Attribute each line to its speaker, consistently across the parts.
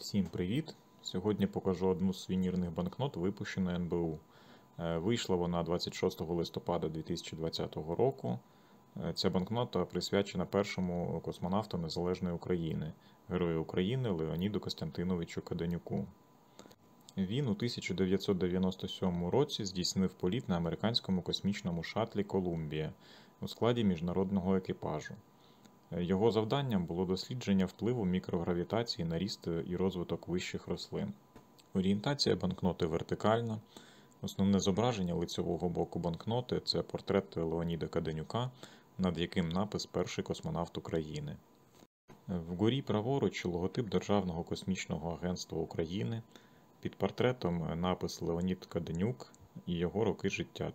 Speaker 1: Всім привіт! Сьогодні покажу одну з сувенірних банкнот, випущену НБУ. Вийшла вона 26 листопада 2020 року. Ця банкнота присвячена першому космонавту Незалежної України, Герою України Леоніду Костянтиновичу Каденюку. Він у 1997 році здійснив політ на американському космічному шаттлі «Колумбія» у складі міжнародного екіпажу. Його завданням було дослідження впливу мікрогравітації на ріст і розвиток вищих рослин. Орієнтація банкноти вертикальна. Основне зображення лицевого боку банкноти – це портрет Леоніда Каденюка, над яким напис «Перший космонавт України». Вгорі праворуч логотип Державного космічного агентства України, під портретом напис «Леонід Каденюк» і його роки життя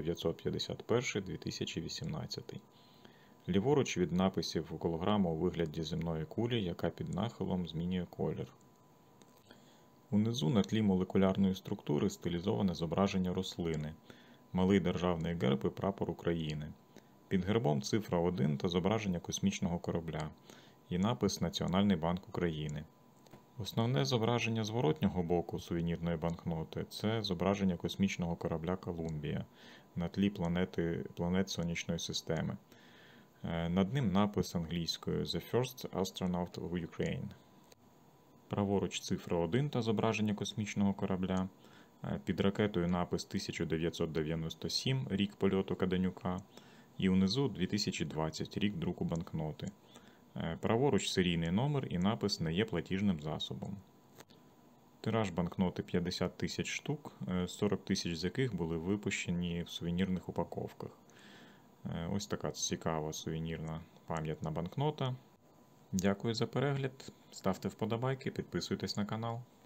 Speaker 1: 1951-2018. Ліворуч від написів голограма у вигляді земної кулі, яка під нахилом змінює колір. Унизу на тлі молекулярної структури стилізоване зображення рослини, малий державний герб і прапор України. Під гербом цифра 1 та зображення космічного корабля і напис «Національний банк України». Основне зображення зворотнього боку сувенірної банкноти – це зображення космічного корабля «Колумбія» на тлі планет Сонячної системи. Над ним напис англійською «The First Astronaut of Ukraine». Праворуч цифра 1 та зображення космічного корабля. Під ракетою напис 1997, рік польоту Каденюка. І внизу 2020, рік друку банкноти. Праворуч серійний номер і напис «Не є платіжним засобом». Тираж банкноти 50 тисяч штук, 40 тисяч з яких були випущені в сувенірних упаковках. Ось така цікава сувенірна пам'ятна банкнота. Дякую за перегляд, ставте вподобайки, підписуйтесь на канал.